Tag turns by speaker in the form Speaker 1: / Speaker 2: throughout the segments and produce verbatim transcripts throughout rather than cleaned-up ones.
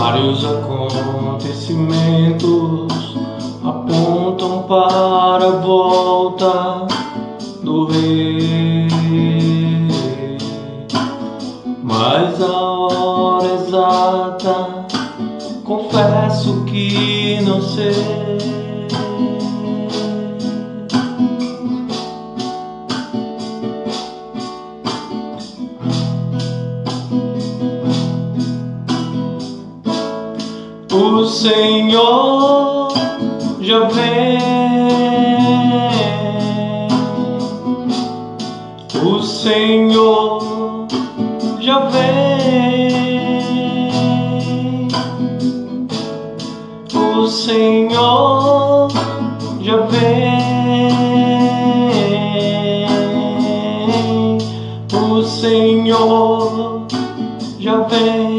Speaker 1: Vários acontecimentos apontam para a volta do rei, mas a hora exata confesso que não sei. O Senhor já vem, o Senhor já vem, o Senhor já vem, o Senhor já vem.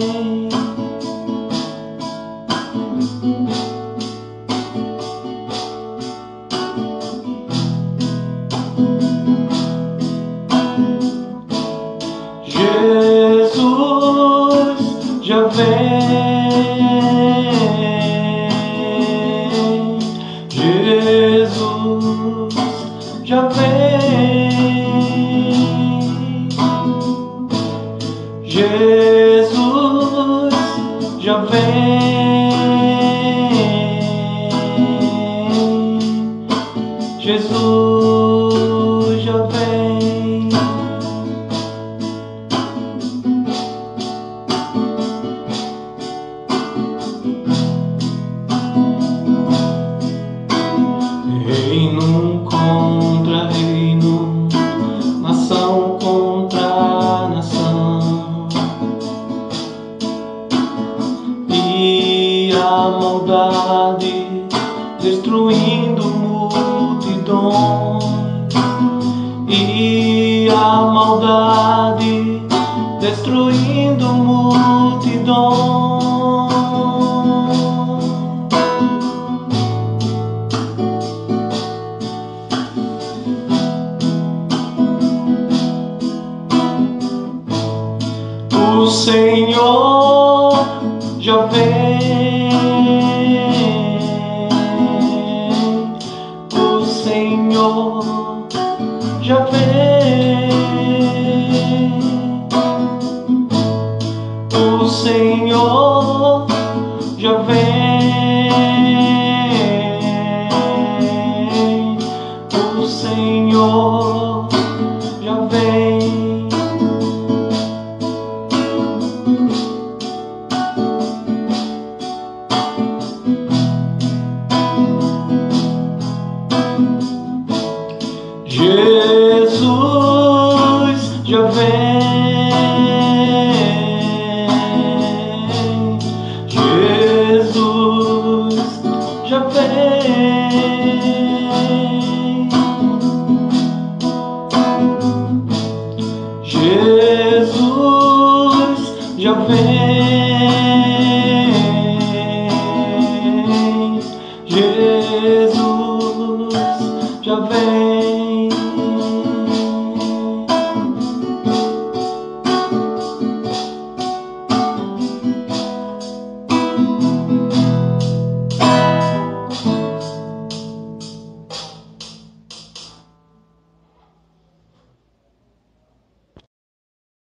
Speaker 1: Jesus já vem, Jesus já vem, Jesus já vem, Jesus já vem. Reino contra reino, nação contra nação, e a maldade destruindo multidões, e a maldade destruindo multidões. O Senhor já vem, o Senhor já vem, o Senhor já vem, o Senhor já vem. Jesus já vem, Jesus já vem, Jesus já vem.